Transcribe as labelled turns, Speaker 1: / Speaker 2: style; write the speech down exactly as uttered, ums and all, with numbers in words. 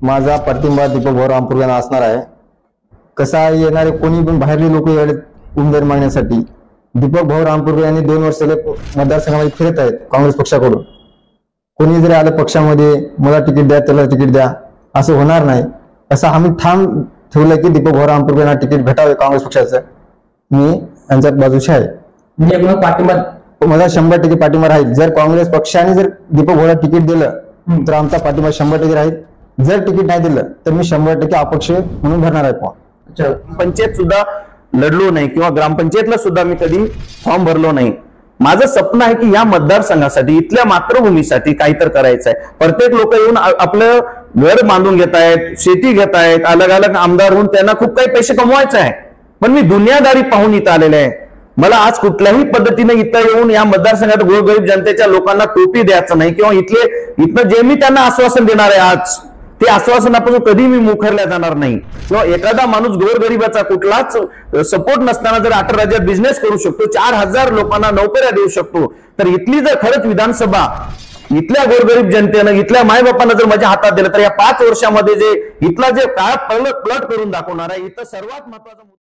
Speaker 1: माझा पाठिंबा दीपक भाऊराव आंबुरकर यांना असणार आहे। कसा आहे, येणारे कोणी पण बाहेरले लोक यावेळी उमेदवारी मागण्यासाठी दीपक भाऊराव आंबुरकर यांनी दोन वर्ष झाले मतदारसंघामध्ये फिरत आहेत काँग्रेस पक्षाकडून। कोणी जरी आलं पक्षामध्ये मला तिकीट द्या त्याला तिकीट द्या असं होणार नाही, असं आम्ही ठाम ठेवलं की दीपक भाऊराव आंबुरकर यांना तिकीट भेटावे काँग्रेस पक्षाचं। मी यांच्या बाजूचे आहे,
Speaker 2: म्हणजे मग पाठिंबा
Speaker 1: माझा शंभर टक्के पाठिंबा राहील। जर काँग्रेस पक्षाने जर दीपक भाऊला तिकीट दिलं तर आमचा पाठिंबा शंभर टक्के राहील। जर तिकीट नाही दिलं तर मी शंभर टक्के अपक्ष म्हणून भरणार आहे फॉर्म।
Speaker 3: पंचायत सुद्धा लढलो नाही किंवा ग्रामपंचायतला सुद्धा मी कधी फॉर्म भरलो नाही। माझं स्वप्न आहे की या मतदारसंघासाठी इथल्या मातृभूमीसाठी काहीतरी करायचं आहे। प्रत्येक लोक येऊन आपलं घर बांधून घेत आहेत, शेती घेत आहेत, अलग अलग आमदार होऊन त्यांना खूप काही पैसे कमवायचे आहे, पण मी दुनियादारी पाहून इथं आलेले आहे। मला आज कुठल्याही पद्धतीने इथं येऊन या मतदारसंघात गोरगरीब जनतेच्या लोकांना टोपी द्यायचं नाही किंवा इथले इथनं जे मी त्यांना आश्वासन देणार आहे आज ते आश्वासनापासून कधी मी मुखरल्या जाणार नाही। किंवा एखादा माणूस गोरगरिबाचा कुठलाच सपोर्ट नसताना जर अठरा राज्यात बिझनेस करू शकतो, चार हजार लोकांना नोकऱ्या देऊ शकतो, तर इथली जर खरंच विधानसभा इथल्या गोरगरीब जनतेनं इथल्या मायबापांना जर माझ्या हातात दिलं तर या पाच वर्षामध्ये जे इथला जे काळ पलट पलट करून दाखवणार आहे। इथं सर्वात महत्वाचा